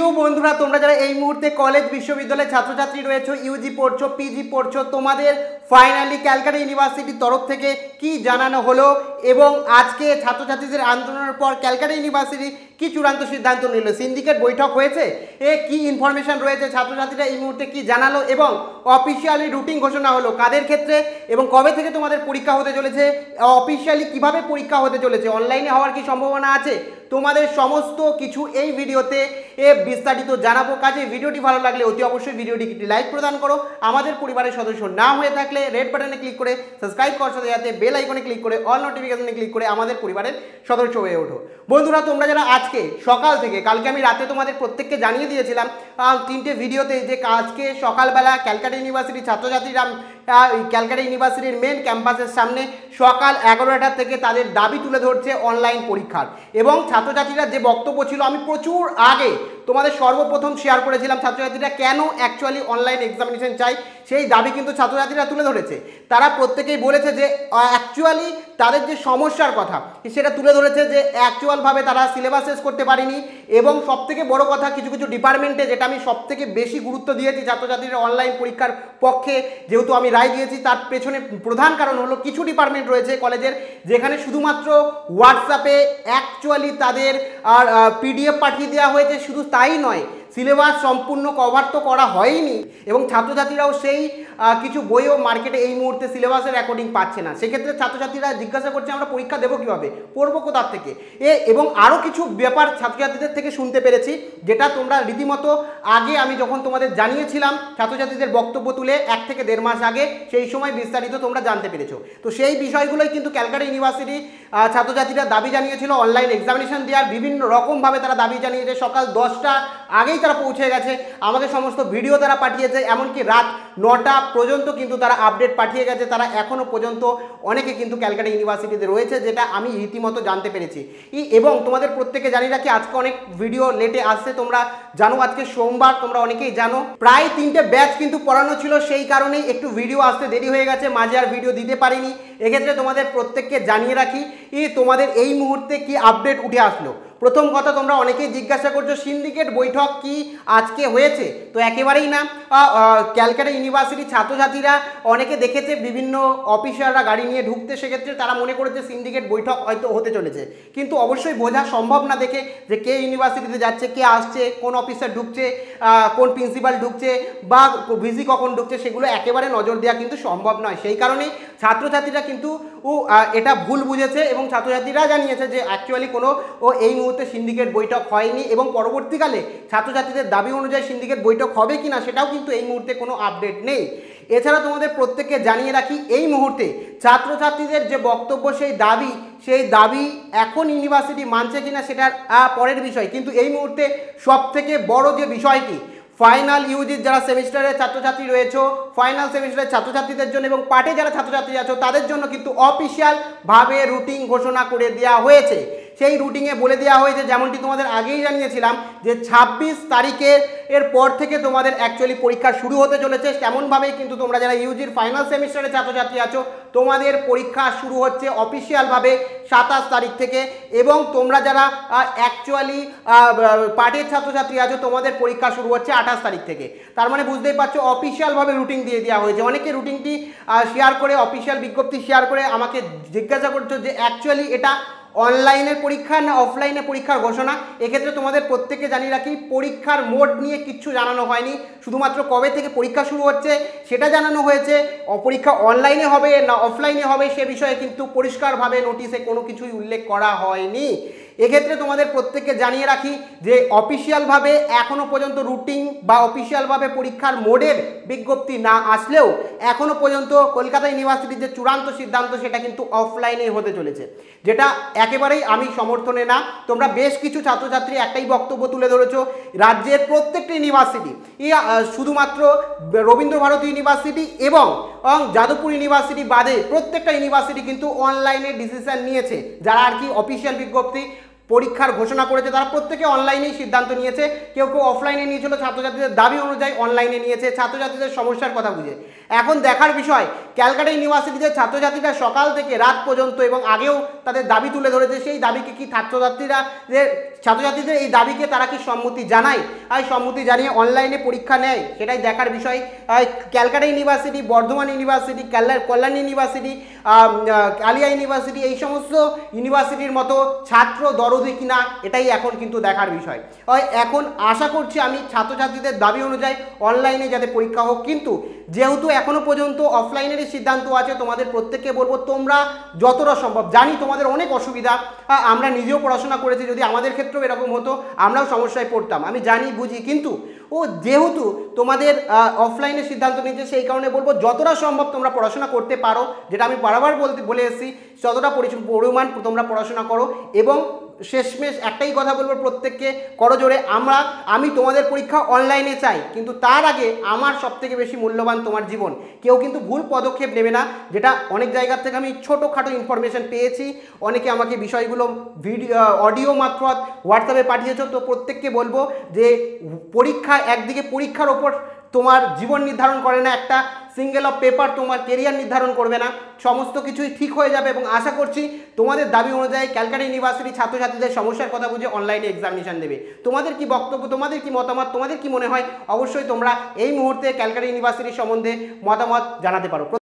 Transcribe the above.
প্রিয় বন্ধুরা, তোমরা যারা এই মুহূর্তে কলেজ বিশ্ববিদ্যালয়ের ছাত্রছাত্রী রয়েছো, ইউজি পড়ছো, পিজি পড়ছো, তোমাদের ফাইনালি ক্যালকাটা ইউনিভার্সিটির তরফ থেকে কি জানানো হলো এবং আজকে ছাত্রছাত্রীদের আন্দোলনের পর ক্যালকাটা ইউনিভার্সিটি কি চূড়ান্ত সিদ্ধান্ত নিল, সিন্ডিকেট বৈঠক হয়েছে, কি ইনফরমেশন রয়েছে, ছাত্রছাত্রীরা এই মুহূর্তে কি জানালো এবং অফিসিয়ালি রুটিন ঘোষণা হলো কাদের ক্ষেত্রে এবং কবে থেকে তোমাদের পরীক্ষা হতে চলেছে, অফিসিয়ালি কিভাবে পরীক্ষা হতে চলেছে, অনলাইনে হওয়ার কি সম্ভাবনা আছে, তোমাদের সমস্ত কিছু এই ভিডিওতে বিস্তারিত জানাবো। কাজে ভিডিওটি ভালো লাগলে অতি অবশ্যই ভিডিওটি একটি লাইক প্রদান করো। আমাদের পরিবারের সদস্য না হয়ে থাকলে রেড বাটনে ক্লিক করে সাবস্ক্রাইব করার সাথে সাথে বেল আইকনে ক্লিক করে অল নোটিফিকেশনে ক্লিক করে আমাদের পরিবারের সদস্য হয়ে ওঠো। বন্ধুরা, তোমরা যারা আজকে সকাল থেকে, কালকে আমি রাতে তোমাদের প্রত্যেককে জানিয়ে দিয়েছিলাম 3টে ভিডিওতে যে আজকে সকালবেলা ক্যালকাটা ইউনিভার্সিটির ছাত্রছাত্রীরা ক্যালকাটা ইউনিভার্সিটির মেন ক্যাম্পাসের সামনে সকাল 11টা থেকে তাদের দাবি তুলে ধরছে অনলাইন পরীক্ষার। এবং ছাত্রছাত্রীরা যে বক্তব্য ছিল আমি প্রচুর আগে তোমাদের সর্বপ্রথম শেয়ার করেছিলাম, ছাত্রছাত্রীরা কেন অ্যাকচুয়ালি অনলাইন এক্সামিনেশন চাই সেই দাবি কিন্তু ছাত্রছাত্রীরা তুলে ধরেছে। তারা প্রত্যেকেই বলেছে যে অ্যাকচুয়ালি তাদের যে সমস্যার কথা সেটা তুলে ধরেছে, যে অ্যাকচুয়ালভাবে তারা সিলেবাস শেষ করতে পারেনি এবং সবথেকে বড় কথা কিছু কিছু ডিপার্টমেন্টে, যেটা আমি সবথেকে বেশি গুরুত্ব দিয়েছি ছাত্রছাত্রীরা অনলাইন পরীক্ষার পক্ষে যেহেতু আমি রায় দিয়েছি, তার পেছনে প্রধান কারণ হলো কিছু ডিপার্টমেন্ট রয়েছে কলেজের যেখানে শুধুমাত্র হোয়াটসঅ্যাপে অ্যাকচুয়ালি তাদের আর পিডিএফ পাঠিয়ে দেওয়া হয়েছে। শুধু তাই নয়, সিলেবাস সম্পূর্ণ কভার তো করা হয়নি এবং ছাত্রছাত্রীরাও সেই কিছু বইও মার্কেটে এই মুহূর্তে সিলেবাসের অ্যাকর্ডিং পাচ্ছে না। সেক্ষেত্রে ছাত্রছাত্রীরা জিজ্ঞাসা করছে আমরা পরীক্ষা দেবো কীভাবে, পড়বো কোথার থেকে, এবং আরও কিছু ব্যাপার ছাত্রছাত্রীদের থেকে শুনতে পেরেছি, যেটা তোমরা রীতিমতো আগে আমি যখন তোমাদের জানিয়েছিলাম ছাত্রছাত্রীদের বক্তব্য তুলে 1 থেকে 1.5 মাস আগে, সেই সময় বিস্তারিত তোমরা জানতে পেরেছো। তো সেই বিষয়গুলোই কিন্তু ক্যালকাটা ইউনিভার্সিটি ছাত্রছাত্রীরা দাবি জানিয়েছিল অনলাইন এক্সামিনেশন দেওয়ার, বিভিন্ন রকমভাবে তারা দাবি জানিয়েছে। সকাল 10টা আগেই তারা পৌঁছে গেছে, আমাদের সমস্ত ভিডিও তারা পাঠিয়েছে, এমনকি রাত 9টা পর্যন্ত কিন্তু তারা আপডেট পাঠিয়ে গেছে। তারা এখনও পর্যন্ত অনেকে কিন্তু ক্যালকাটা ইউনিভার্সিটিতে রয়েছে, যেটা আমি রীতিমতো জানতে পেরেছি। এবং তোমাদের প্রত্যেকে জানি রাখি আজকে অনেক ভিডিও লেটে আসছে, তোমরা জানো আজকে সোমবার, তোমরা অনেকেই জানো। প্রায় 3টে ব্যাচ কিন্তু পড়ানো ছিল, সেই কারণেই একটু ভিডিও আসতে দেরি হয়ে গেছে, মাঝে আর ভিডিও দিতে পারিনি। এক্ষেত্রে তোমাদের প্রত্যেককে জানিয়ে রাখি তোমাদের এই মুহূর্তে কি আপডেট উঠে আসলো। প্রথম কথা, তোমরা অনেকেই জিজ্ঞাসা করছো সিন্ডিকেট বৈঠক কি আজকে হয়েছে, তো একেবারেই না। ক্যালকাটা ইউনিভার্সিটির ছাত্রছাত্রীরা অনেকে দেখেছে বিভিন্ন অফিসাররা গাড়ি নিয়ে ঢুকতে, সেক্ষেত্রে তারা মনে করেছে সিন্ডিকেট বৈঠক হয়তো হতে চলেছে, কিন্তু অবশ্যই বোঝা সম্ভব না দেখে যে কে ইউনিভার্সিটিতে যাচ্ছে, কে আসছে, কোন অফিসার ঢুকছে, কোন প্রিন্সিপাল ঢুকছে বা ভিসি কখন ঢুকছে, সেগুলো একেবারে নজর দেওয়া কিন্তু সম্ভব নয়। সেই কারণেই ছাত্রছাত্রীরা কিন্তু এটা ভুল বুঝেছে এবং ছাত্রছাত্রীরা জানিয়েছে যে অ্যাকচুয়ালি কোনো এই মুহূর্তে সিন্ডিকেট বৈঠক হয়নি এবং পরবর্তীকালে ছাত্রছাত্রীদের দাবি অনুযায়ী সিন্ডিকেট বৈঠক হবে কিনা সেটাও কিন্তু এই মুহূর্তে কোনো আপডেট নেই। এছাড়া তোমাদের প্রত্যেককে জানিয়ে রাখি এই মুহূর্তে ছাত্রছাত্রীদের যে বক্তব্য, সেই দাবি এখন ইউনিভার্সিটি মানছে কিনা সেটার পরের বিষয়, কিন্তু এই মুহূর্তে সবথেকে বড় যে বিষয়টি ফাইনাল ইউজির যারা সেমিস্টারের ছাত্রছাত্রী রয়েছে, ফাইনাল সেমিস্টারের ছাত্রছাত্রীদের জন্য এবং পার্টে যারা ছাত্রছাত্রী আছে তাদের জন্য কিন্তু অফিসিয়ালভাবে রুটিন ঘোষণা করে দেওয়া হয়েছে। সেই রুটিনে বলে দেওয়া হয়েছে, যেমনটি তোমাদের আগেই জানিয়েছিলাম যে 26 তারিখের পর থেকে তোমাদের অ্যাকচুয়ালি পরীক্ষা শুরু হতে চলেছে। তেমনভাবেই কিন্তু তোমরা যারা ইউজির ফাইনাল সেমিস্টারের ছাত্রছাত্রী আছো তোমাদের পরীক্ষা শুরু হচ্ছে অফিসিয়ালভাবে 27 তারিখ থেকে, এবং তোমরা যারা অ্যাকচুয়ালি পার্টের ছাত্রছাত্রী আছো তোমাদের পরীক্ষা শুরু হচ্ছে 28 তারিখ থেকে। তার মানে বুঝতেই পারছো অফিসিয়ালভাবে রুটিন দিয়ে দেওয়া হয়েছে। অনেকে রুটিনটি শেয়ার করে, অফিসিয়াল বিজ্ঞপ্তি শেয়ার করে আমাকে জিজ্ঞাসা করছো যে অ্যাকচুয়ালি এটা অনলাইনের পরীক্ষা না অফলাইনে পরীক্ষার ঘোষণা। এক্ষেত্রে তোমাদের প্রত্যেককে জানিয়ে রাখি পরীক্ষার মোড নিয়ে কিচ্ছু জানানো হয়নি, শুধুমাত্র কবে থেকে পরীক্ষা শুরু হচ্ছে সেটা জানানো হয়েছে। পরীক্ষা অনলাইনে হবে না অফলাইনে হবে সে বিষয়ে কিন্তু পরিষ্কারভাবে নোটিশে কোনো কিছুই উল্লেখ করা হয়নি। এক্ষেত্রে তোমাদের প্রত্যেককে জানিয়ে রাখি যে অফিসিয়ালভাবে এখনও পর্যন্ত রুটিন বা অফিসিয়ালভাবে পরীক্ষার মোডের বিজ্ঞপ্তি না আসলেও এখনও পর্যন্ত কলকাতা ইউনিভার্সিটির যে চূড়ান্ত সিদ্ধান্ত সেটা কিন্তু অফলাইনেই হতে চলেছে, যেটা একেবারেই আমি সমর্থনে না। তোমরা বেশ কিছু ছাত্রছাত্রী একটাই বক্তব্য তুলে ধরেছো, রাজ্যের প্রত্যেকটি ইউনিভার্সিটি শুধুমাত্র রবীন্দ্রভারতী ইউনিভার্সিটি এবং যাদবপুর ইউনিভার্সিটি বাদে প্রত্যেকটা ইউনিভার্সিটি কিন্তু অনলাইনে ডিসিশন নিয়েছে, যারা আর কি অফিসিয়াল বিজ্ঞপ্তি পরীক্ষার ঘোষণা করেছে তারা প্রত্যেকে অনলাইনেই সিদ্ধান্ত নিয়েছে, কেউ কেউ অফলাইনে নিয়েছিল, ছাত্রছাত্রীদের দাবি অনুযায়ী অনলাইনে নিয়েছে ছাত্রছাত্রীদের সমস্যার কথা বুঝে। এখন দেখার বিষয় ক্যালকাটা ইউনিভার্সিটিতে ছাত্রছাত্রীরা সকাল থেকে রাত পর্যন্ত এবং আগেও তাদের দাবি তুলে ধরেছে, সেই দাবিকে কি ছাত্রছাত্রীদের এই দাবিকে তারা কি সম্মতি জানায়, আর সম্মতি জানিয়ে অনলাইনে পরীক্ষা নেয়, সেটাই দেখার বিষয়। Calcutta university, Bardhaman university, Kalyan university, Aliah university, এই সমস্ত ইউনিভার্সিটির মতো ছাত্র দরদি কিনা এটাই এখন কিন্তু দেখার বিষয়। এখন আশা করছি আমি ছাত্রছাত্রীদের দাবি অনুযায়ী অনলাইনে যাতে পরীক্ষা হোক, কিন্তু যেহেতু এখনো পর্যন্ত অফলাইনেরই সিদ্ধান্ত আছে, তোমাদের প্রত্যেককে বলবো তোমরা যতটা সম্ভব, জানি তোমাদের অনেক অসুবিধা, আমরা নিজেও পড়াশোনা করেছি, যদি আমাদের ক্ষেত্রেও এরকম হতো আমরাও সমস্যায় পড়তাম, আমি জানি বুঝি, কিন্তু যেহেতু তোমাদের অফলাইনে সিদ্ধান্ত নিয়েছে সেই কারণে বলবো যতটা সম্ভব তোমরা পড়াশোনা করতে পারো, যেটা আমি বারবার বলে এসেছি, যতটা পরিমাণ তোমরা পড়াশোনা করো। এবং শেষমেশ একটাই কথা বলবো প্রত্যেককে, করজোড়ে আমি তোমাদের পরীক্ষা অনলাইনে চাই, কিন্তু তার আগে আমার সবথেকে বেশি মূল্যবান তোমার জীবন। কেউ কিন্তু ভুল পদক্ষেপ নেবে না, যেটা অনেক জায়গা থেকে আমি ছোটোখাটো ইনফরমেশন পেয়েছি, অনেকে আমাকে বিষয়গুলো অডিও মারফত হোয়াটসঅ্যাপে পাঠিয়েছো, তো প্রত্যেককে বলবো যে পরীক্ষা একদিকে পরীক্ষার ওপর তোমার জীবন নির্ধারণ করে না, একটা সিঙ্গেল অফ পেপার তোমার কেরিয়ার নির্ধারণ করবে না, সমস্ত কিছুই ঠিক হয়ে যাবে। এবং আশা করছি তোমাদের দাবি অনুযায়ী ক্যালকাটা ইউনিভার্সিটি ছাত্রছাত্রীদের সমস্যার কথা বুঝে অনলাইনে এক্সামিনেশন দেবে। তোমাদের কি বক্তব্য, তোমাদের কি মতামত, তোমাদের কি মনে হয়, অবশ্যই তোমরা এই মুহূর্তে ক্যালকাটা ইউনিভার্সিটির সম্বন্ধে মতামত জানাতে পারো।